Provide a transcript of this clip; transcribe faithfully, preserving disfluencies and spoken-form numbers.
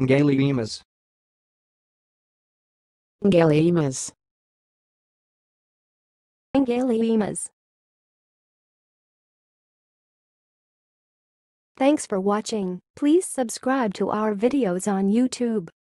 Ngaliemas. Ngaliemas. Ngaliemas. Thanks for watching. Please subscribe to our videos on YouTube.